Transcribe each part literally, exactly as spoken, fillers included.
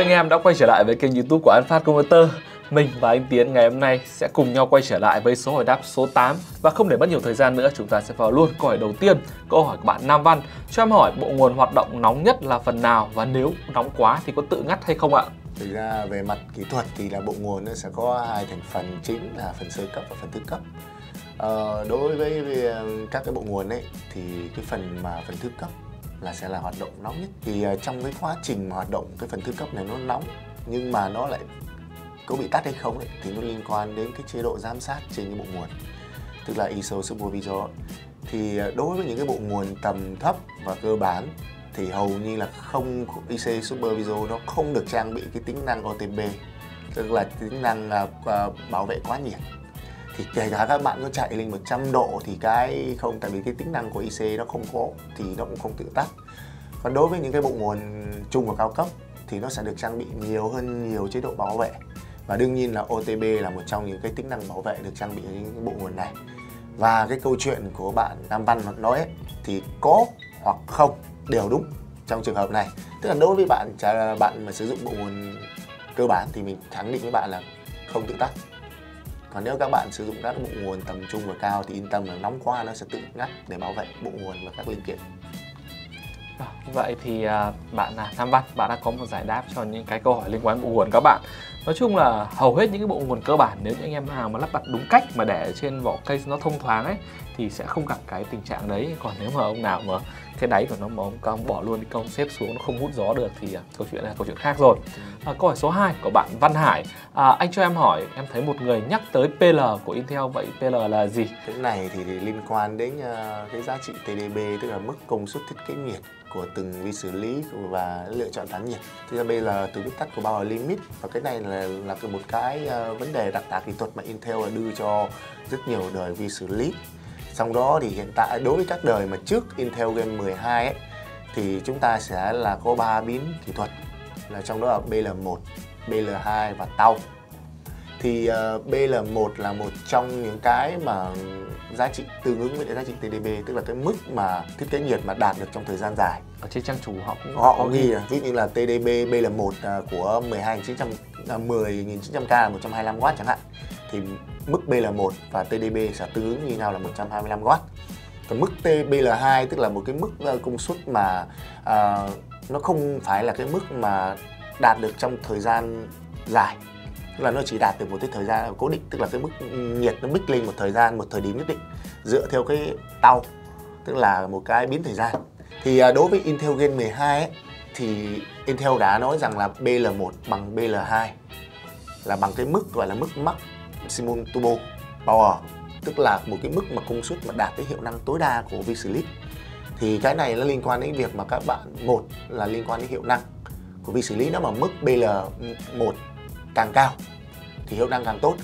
anh em đã quay trở lại với kênh YouTube của An Phát Converter. Mình và anh Tiến ngày hôm nay sẽ cùng nhau quay trở lại với số hỏi đáp số tám. Và không để mất nhiều thời gian nữa, chúng ta sẽ vào luôn câu hỏi đầu tiên. Câu hỏi của bạn Nam Văn cho em hỏi bộ nguồn hoạt động nóng nhất là phần nào, và nếu nóng quá thì có tự ngắt hay không ạ? Thực ra về mặt kỹ thuật thì là bộ nguồn nó sẽ có hai thành phần chính là phần sơ cấp và phần thứ cấp. Ờ, đối với, với các cái bộ nguồn ấy thì cái phần mà phần thứ cấp là sẽ là hoạt động nóng nhất. Thì uh, trong cái quá trình mà hoạt động cái phần thứ cấp này nó nóng, nhưng mà nó lại có bị tắt hay không ấy, thì nó liên quan đến cái chế độ giám sát trên cái bộ nguồn, tức là i ét o Supervisor. Thì uh, đối với những cái bộ nguồn tầm thấp và cơ bản thì hầu như là không, i ét o Supervisor nó không được trang bị cái tính năng o tê pê, tức là tính năng uh, uh, bảo vệ quá nhiệt. Thì kể cả các bạn có chạy lên một trăm độ thì cái không, tại vì cái tính năng của i xê nó không có thì nó cũng không tự tắt. Còn đối với những cái bộ nguồn trung và cao cấp thì nó sẽ được trang bị nhiều hơn nhiều chế độ bảo vệ. Và đương nhiên là o tê pê là một trong những cái tính năng bảo vệ được trang bị ở những bộ nguồn này. Và cái câu chuyện của bạn Nam Văn nói ấy, thì có hoặc không đều đúng trong trường hợp này. Tức là đối với bạn bạn mà sử dụng bộ nguồn cơ bản thì mình khẳng định với bạn là không tự tắt. Còn nếu các bạn sử dụng các bộ nguồn tầm trung và cao thì yên tâm là nóng quá nó sẽ tự ngắt để bảo vệ bộ nguồn và các linh kiện. Vậy thì bạn là Nam Văn, bạn đã có một giải đáp cho những cái câu hỏi liên quan đến bộ nguồn các bạn. Nói chung là hầu hết những cái bộ nguồn cơ bản, nếu như anh em nào mà lắp đặt đúng cách mà để trên vỏ case nó thông thoáng ấy thì sẽ không gặp cái tình trạng đấy. Còn nếu mà ông nào mà cái đáy của nó mà ông, ông bỏ luôn cái công xếp xuống nó không hút gió được thì câu chuyện này là câu chuyện khác rồi. À, câu hỏi số hai của bạn Văn Hải, à, anh cho em hỏi, em thấy một người nhắc tới pê lờ của Intel, vậy pê lờ là gì? Cái này thì liên quan đến uh, cái giá trị tê đê bê, tức là mức công suất thiết kế nhiệt của từng vi xử lý và lựa chọn tán nhiệt. Thì bây giờ từ viết tắt của Power Limit, và cái này là là một cái uh, vấn đề đặc tả kỹ thuật mà Intel là đưa cho rất nhiều đời vi xử lý. Trong đó thì hiện tại đối với các đời mà trước Intel Game mười hai ấy, thì chúng ta sẽ là có ba biến kỹ thuật, là trong đó là bê lờ một, bê lờ hai và tau. Thì uh, bê lờ một là một trong những cái mà giá trị tương ứng với giá trị tê đê bê, tức là cái mức mà thiết kế nhiệt mà đạt được trong thời gian dài. Ở trên trang chủ họ cũng họ có ghi, ví dụ như là tê đê bê bê lờ một uh, của mười hai nghìn chín trăm, mười nghìn chín trăm K là một trăm hai mươi lăm oát chẳng hạn, thì mức bê lờ một và tê đê bê sẽ tương ứng như nhau là một trăm hai mươi lăm oát. Còn mức bê lờ hai tức là một cái mức công suất mà uh, nó không phải là cái mức mà đạt được trong thời gian dài, tức là nó chỉ đạt được một cái thời gian cố định, tức là cái mức nhiệt nó bích lên một thời gian, một thời điểm nhất định dựa theo cái tau, tức là một cái biến thời gian. Thì uh, đối với Intel Gen mười hai ấy, thì Intel đã nói rằng là bê lờ một bằng bê lờ hai là bằng cái mức gọi là mức maximum turbo power, tức là một cái mức mà công suất mà đạt tới hiệu năng tối đa của vi xử lý. Thì cái này nó liên quan đến việc mà các bạn, một là liên quan đến hiệu năng của vi xử lý, nó mà mức bê lờ một càng cao thì hiệu năng càng tốt,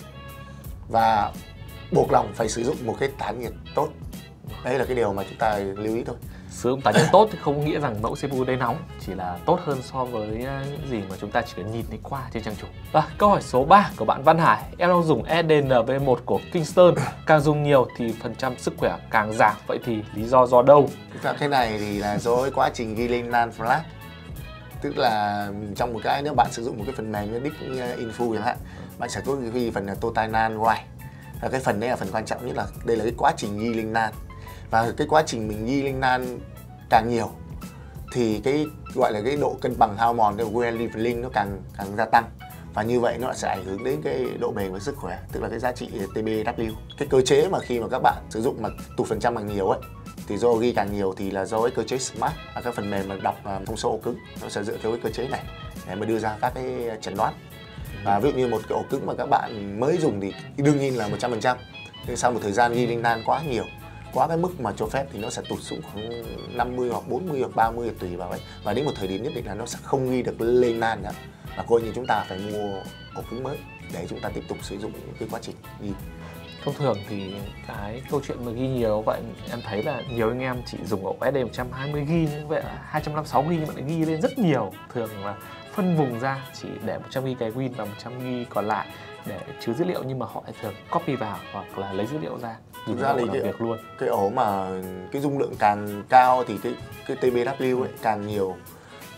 và buộc lòng phải sử dụng một cái tản nhiệt tốt. Đây là cái điều mà chúng ta lưu ý thôi. Sử dụng tản nhiệt tốt thì không nghĩa rằng mẫu xê pê u đây nóng, chỉ là tốt hơn so với những gì mà chúng ta chỉ cần nhìn thấy qua trên trang chủ. À, câu hỏi số ba của bạn Văn Hải, em đang dùng e đê en vê một của Kingston, càng dùng nhiều thì phần trăm sức khỏe càng giảm, vậy thì lý do do đâu? Cái này thì là do cái quá trình ghi lên NAND flash. Tức là trong một cái, nếu bạn sử dụng một cái phần mềm như Disk Info chẳng hạn, bạn sẽ có ghi phần là Total NAND Write. Và cái phần đấy là phần quan trọng nhất, là đây là cái quá trình ghi lên NAND. Và cái quá trình mình ghi lên NAND càng nhiều thì cái gọi là cái độ cân bằng hao mòn, cái wear leveling nó càng càng gia tăng. Và như vậy nó sẽ ảnh hưởng đến cái độ bền và sức khỏe, tức là cái giá trị tê bê vê. Cái cơ chế mà khi mà các bạn sử dụng mà tụt phần trăm bằng nhiều ấy, thì do ghi càng nhiều thì là do cái cơ chế smart, là các phần mềm mà đọc thông số ổ cứng, nó sẽ dựa theo cái cơ chế này để mà đưa ra các cái chẩn đoán. Và ví dụ như một cái ổ cứng mà các bạn mới dùng thì đương nhiên là một trăm phần trăm, nhưng sau một thời gian ghi lên NAND quá nhiều, quá cái mức mà cho phép thì nó sẽ tụt xuống khoảng năm mươi hoặc bốn mươi hoặc ba mươi tùy vào ấy. Và đến một thời điểm nhất định là nó sẽ không ghi được lên NAND nữa, và coi như chúng ta phải mua ổ cứng mới để chúng ta tiếp tục sử dụng cái quá trình ghi. Thông thường thì cái câu chuyện mà ghi nhiều vậy, em thấy là nhiều anh em chỉ dùng ổ ét đê một trăm hai mươi gi bê, như vậy là hai trăm năm mươi sáu gi bê nhưng mà lại ghi lên rất nhiều. Thường là phân vùng ra chỉ để một trăm gi bê cái Win và một trăm gi bê còn lại để chứa dữ liệu, nhưng mà họ thường copy vào hoặc là lấy dữ liệu ra. Thực ra thì cái, việc luôn. cái ổ mà cái dung lượng càng cao thì cái cái tê bê vê ấy càng nhiều,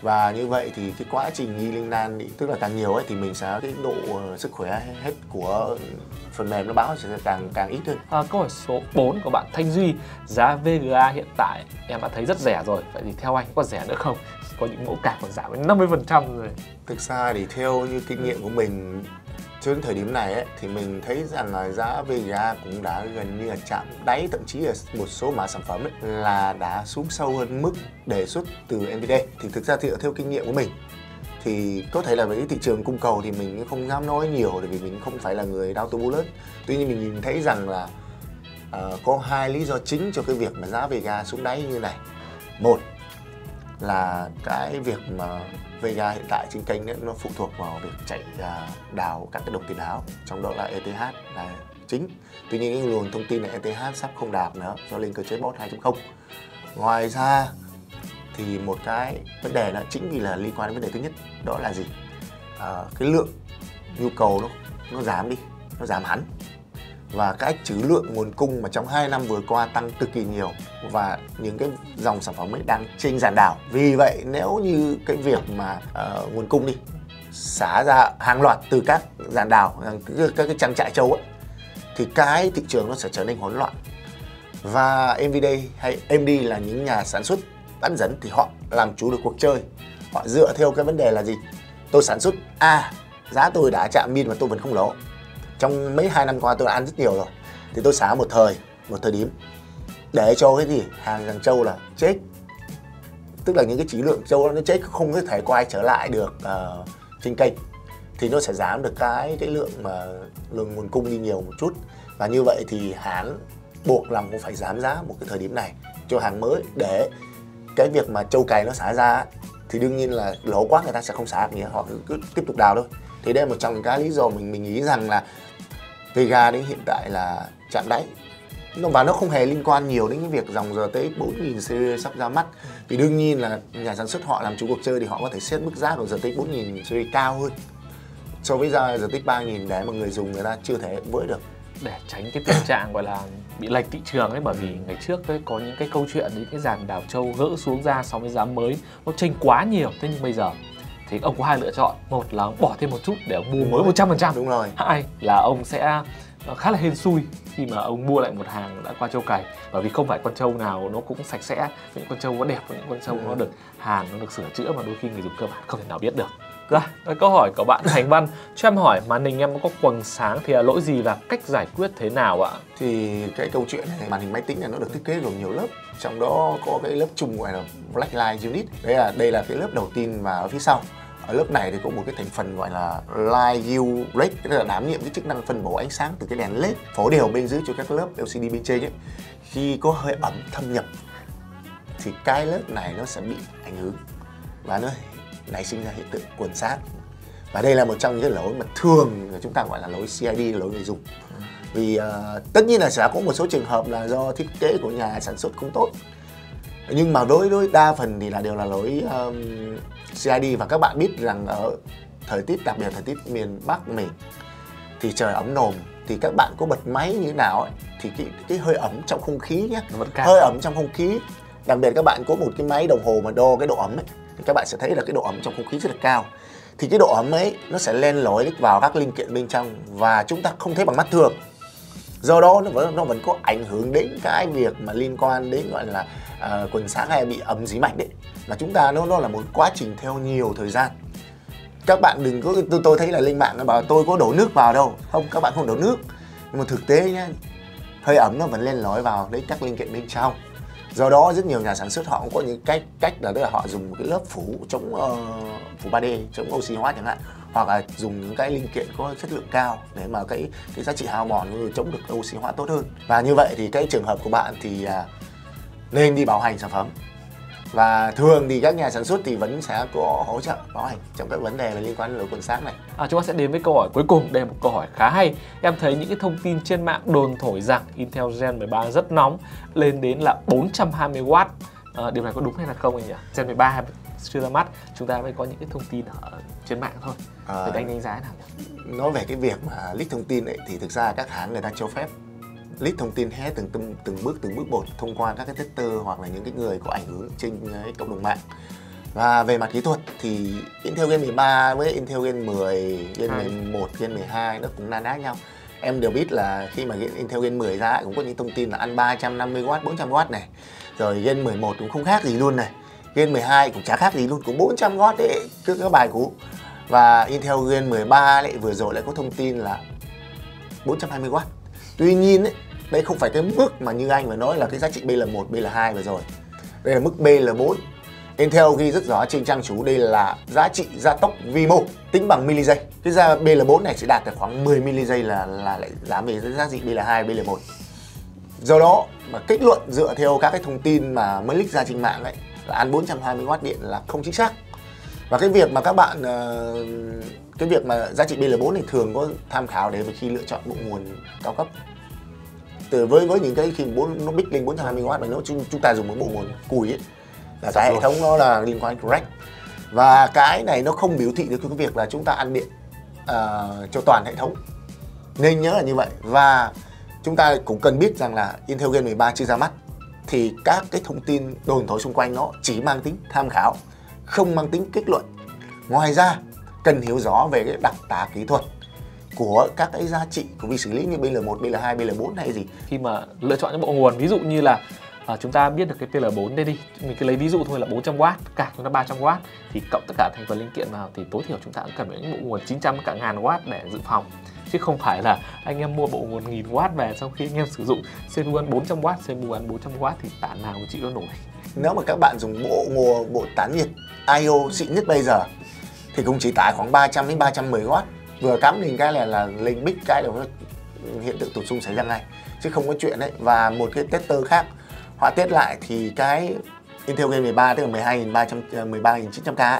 Và như vậy thì cái quá trình nghi linh nan ý, tức là càng nhiều ấy thì mình sẽ cái độ uh, sức khỏe hết của phần mềm nó báo sẽ càng càng ít hơn. À, câu hỏi số bốn của bạn Thanh Duy, giá vê giê a hiện tại em đã thấy rất rẻ rồi, vậy thì theo anh có rẻ nữa không? Có những mẫu card còn giảm đến năm mươi phần trăm rồi. Thực ra thì theo như kinh nghiệm của mình cho đến thời điểm này ấy, thì mình thấy rằng là giá vê giê a cũng đã gần như là chạm đáy, thậm chí là một số mã sản phẩm ấy, là đã xuống sâu hơn mức đề xuất từ en vê đê. Thì thực ra thì theo kinh nghiệm của mình thì có thể là với thị trường cung cầu thì mình không dám nói nhiều, bởi vì mình không phải là người đao tô búa lớn. Tuy nhiên mình nhìn thấy rằng là uh, có hai lý do chính cho cái việc mà giá vê giê a xuống đáy như này. Một là cái việc mà vê giê a hiện tại trên kênh ấy, nó phụ thuộc vào việc chạy uh, đào các cái đồng tiền ảo, trong đó là e tê hát là chính. Tuy nhiên cái luồng thông tin là e tê hát sắp không đạt nữa do lên cơ chế bot hai chấm không. Ngoài ra thì một cái vấn đề là chính vì là liên quan đến vấn đề thứ nhất, đó là gì? À, cái lượng nhu cầu nó nó giảm đi, nó giảm hẳn. Và cái trữ lượng nguồn cung mà trong hai năm vừa qua tăng cực kỳ nhiều, và những cái dòng sản phẩm ấy đang trên giàn đảo. Vì vậy nếu như cái việc mà uh, nguồn cung đi xả ra hàng loạt từ các giàn đảo, các cái trang trại trâu ấy, thì cái thị trường nó sẽ trở nên hỗn loạn. Và en vê đê hay em đê là những nhà sản xuất bán dẫn thì họ làm chủ được cuộc chơi. Họ dựa theo cái vấn đề là gì? Tôi sản xuất A, giá tôi đã chạm min mà tôi vẫn không lỗ. Trong mấy hai năm qua tôi đã ăn rất nhiều rồi, thì tôi xả một thời, một thời điểm để cho cái gì? Hàng dàn trâu là chết. Tức là những cái chỉ lượng trâu nó chết, không có thể quay trở lại được uh, trên kênh. Thì nó sẽ giảm được cái cái lượng mà lượng nguồn cung đi nhiều một chút. Và như vậy thì hãng buộc lòng cũng phải giảm giá một cái thời điểm này cho hàng mới, để cái việc mà trâu cày nó xả ra thì đương nhiên là lỗ quá người ta sẽ không xả nữa, họ cứ, cứ tiếp tục đào thôi. Thì đây là một trong những cái lý do mình mình nghĩ rằng là vê giê a đến hiện tại là chạm đáy, và nó không hề liên quan nhiều đến cái việc dòng giê tê ích bốn nghìn series sắp ra mắt. Vì đương nhiên là nhà sản xuất họ làm chủ cuộc chơi thì họ có thể xét mức giá của giê tê ích bốn nghìn series cao hơn so với giê tê ích ba nghìn để mà người dùng người ta chưa thể với được. Để tránh cái tình trạng gọi là bị lệch thị trường ấy, bởi vì ngày trước ấy có những cái câu chuyện những cái dàn đào trâu gỡ xuống ra so với giá mới nó chênh quá nhiều. Thế nhưng bây giờ thì ông có hai lựa chọn: một là ông bỏ thêm một chút để ông mua mới một trăm phần trăm, đúng rồi. Hai là ông sẽ khá là hên xui khi mà ông mua lại một hàng đã qua trâu cày, bởi vì không phải con trâu nào nó cũng sạch sẽ. Những con trâu nó đẹp, những con trâu ừ. nó được hàn, nó được sửa chữa mà đôi khi người dùng cơ bản không thể nào biết được. Rồi, câu hỏi của bạn Thành Văn: cho em hỏi màn hình em có quầng sáng thì là lỗi gì và cách giải quyết thế nào ạ? Thì cái câu chuyện này, màn hình máy tính này nó được thiết kế gồm nhiều lớp, trong đó có cái lớp chung gọi là Blacklight Unit. Đây là đây là cái lớp đầu tiên và ở phía sau. Ở lớp này thì có một cái thành phần gọi là Light Hue Red, tức là đảm nhiệm cái chức năng phân bổ ánh sáng từ cái đèn led phổ đều bên dưới cho các lớp lờ xê đê bên trên ấy. Khi có hơi ẩm thâm nhập thì cái lớp này nó sẽ bị ảnh hưởng và nó nảy sinh ra hiện tượng quần sát. Và đây là một trong những cái lỗi mà thường chúng ta gọi là lỗi xê i đê, lỗi người dùng. Vì uh, tất nhiên là sẽ có một số trường hợp là do thiết kế của nhà sản xuất không tốt, nhưng mà đối đối đa phần thì là đều là lỗi um, xê i đê. Và các bạn biết rằng ở thời tiết, đặc biệt thời tiết miền Bắc mình thì trời ẩm nồm, thì các bạn có bật máy như thế nào ấy, thì cái cái hơi ẩm trong không khí nhé, hơi ẩm trong không khí, đặc biệt các bạn có một cái máy đồng hồ mà đo cái độ ẩm ấy, thì các bạn sẽ thấy là cái độ ẩm trong không khí rất là cao. Thì cái độ ẩm ấy nó sẽ len lỏi vào các linh kiện bên trong và chúng ta không thấy bằng mắt thường. Do đó nó vẫn nó vẫn có ảnh hưởng đến cái việc mà liên quan đến gọi là uh, quần sáng hay bị ẩm dí mạch đấy. Là chúng ta nó nó là một quá trình theo nhiều thời gian. Các bạn đừng có tôi, tôi thấy là lên mạng nó bảo tôi có đổ nước vào đâu. Không, các bạn không đổ nước. Nhưng mà thực tế nhá, hơi ẩm nó vẫn len lỏi vào đến các linh kiện bên trong. Do đó rất nhiều nhà sản xuất họ cũng có những cách cách là, là họ dùng một cái lớp phủ chống uh, phủ ba D, chống oxy hóa chẳng hạn, hoặc là dùng những cái linh kiện có chất lượng cao để mà cái cái giá trị hao mòn chống được oxy hóa tốt hơn. Và như vậy thì cái trường hợp của bạn thì uh, nên đi bảo hành sản phẩm. Và thường thì các nhà sản xuất thì vẫn sẽ có hỗ trợ bảo hành trong các vấn đề liên quan đến lỗi quần sáng này. À, chúng ta sẽ đến với câu hỏi cuối cùng. Đây là một câu hỏi khá hay. Em thấy những cái thông tin trên mạng đồn thổi rằng Intel Gen mười ba rất nóng, lên đến là bốn trăm hai mươi oát. À, điều này có đúng hay là không anh nhỉ? Gen mười ba chưa ra mắt, chúng ta mới có những cái thông tin ở trên mạng thôi. À, thì anh đánh giá nào nhỉ? Nói về cái việc mà leak thông tin ấy, thì thực ra các hãng người ta cho phép leak thông tin hết từng, từng từng bước từng bước một thông qua các cái tester hoặc là những cái người có ảnh hưởng trên cái cộng đồng mạng. Và về mặt kỹ thuật thì Intel Gen mười ba với Intel Gen mười, Gen mười một, Gen mười hai nó cũng na ná nhau. Em đều biết là khi mà Intel Gen mười ra cũng có những thông tin là ăn ba trăm năm mươi oát, bốn trăm oát này. Rồi Gen mười một cũng không khác gì luôn này. Gen mười hai cũng chả khác gì luôn, cũng bốn trăm oát đấy, cứ các bài cũ. Và Intel Gen mười ba lại vừa rồi lại có thông tin là bốn trăm hai mươi oát. Tuy nhiên ấy, đây không phải cái mức mà như anh vừa nói là cái giá trị B L một, B L hai vừa rồi. Đây là mức B L bốn. Intel ghi rất rõ trên trang chủ đây là giá trị gia tốc vi mô tính bằng mili giây. Cái ra B L bốn này sẽ đạt được khoảng mười mili giây là là lại giảm về giá trị B L hai, B L một. Do đó mà kết luận dựa theo các cái thông tin mà mới leak ra trên mạng ấy là ăn bốn trăm hai mươi oát điện là không chính xác. Và cái việc mà các bạn cái việc mà giá trị B L bốn này thường có tham khảo để khi lựa chọn bộ nguồn cao cấp. Từ với với những cái khi bốn nó bích lên bốn trăm hai mươi oát mà nếu chúng ta dùng một bộ nguồn cùi ấy là cả hệ thống nó là liên quan correct. Và cái này nó không biểu thị được cái việc là chúng ta ăn điện uh, cho toàn hệ thống. Nên nhớ là như vậy. Và chúng ta cũng cần biết rằng là Intel Gen mười ba chưa ra mắt thì các cái thông tin đồn thổi xung quanh nó chỉ mang tính tham khảo, không mang tính kết luận. Ngoài ra cần hiểu rõ về cái đặc tả kỹ thuật của các cái giá trị của vi xử lý như B L một, B L hai, B L bốn hay gì. Khi mà lựa chọn những bộ nguồn, ví dụ như là à, chúng ta biết được cái P L bốn đây đi, mình cứ lấy ví dụ thôi là bốn trăm oát, cả chúng ta ba trăm oát thì cộng tất cả thành phần linh kiện vào thì tối thiểu chúng ta cũng cần những bộ nguồn chín trăm cả ngàn oát để dự phòng. Chứ không phải là anh em mua bộ nguồn nghìn oát về sau khi anh em sử dụng xê pê u ăn bốn trăm oát, xê pê u ăn bốn trăm oát thì tản nào cũng chịu nó nổi. Nếu mà các bạn dùng bộ nguồn bộ tán nhiệt I O xịn nhất bây giờ thì cũng chỉ tải khoảng ba trăm đến ba trăm mười oát. Vừa cắm lên cái là là lên bích cái là nó hiện tượng tụt xung xảy ra ngay, chứ không có chuyện đấy. Và một cái tester khác họa test lại thì cái Intel Gen mười ba tức là mười hai nghìn ba trăm, mười ba nghìn chín trăm K ấy,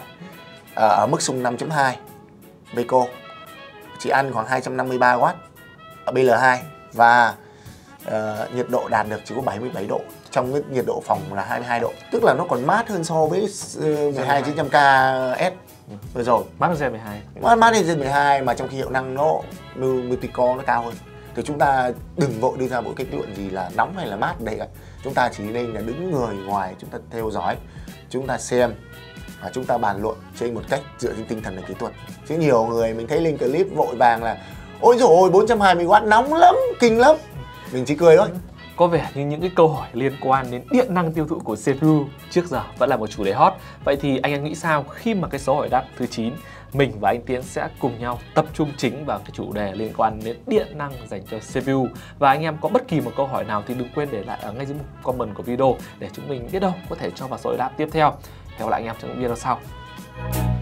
ở mức xung năm chấm hai Beko chỉ ăn khoảng hai trăm năm mươi ba oát ở B L hai và uh, nhiệt độ đạt được chỉ có bảy mươi bảy độ, trong cái nhiệt độ phòng là hai mươi hai độ, tức là nó còn mát hơn so với uh, mười hai nghìn chín trăm K S vừa rồi. Mát hơn Gen mười hai. Mát mát hơn Gen mười hai mà trong khi hiệu năng nó multi-core nó cao hơn. Thì chúng ta đừng vội đưa ra một kết luận gì là nóng hay là mát đây cả. Chúng ta chỉ nên là đứng người ngoài, chúng ta theo dõi, chúng ta xem và chúng ta bàn luận trên một cách dựa trên tinh thần là kỹ thuật. Chứ nhiều người mình thấy lên clip vội vàng là ôi dồi ôi bốn trăm hai mươi oát nóng lắm, kinh lắm. Mình chỉ cười thôi. Có vẻ như những cái câu hỏi liên quan đến điện năng tiêu thụ của xê pê u trước giờ vẫn là một chủ đề hot. Vậy thì anh em nghĩ sao khi mà cái số hỏi đáp thứ chín mình và anh Tiến sẽ cùng nhau tập trung chính vào cái chủ đề liên quan đến điện năng dành cho xê pê u. Và anh em có bất kỳ một câu hỏi nào thì đừng quên để lại ở ngay dưới comment của video để chúng mình biết đâu có thể cho vào số hỏi đáp tiếp theo. Hẹn gặp lại anh em trong những video sau.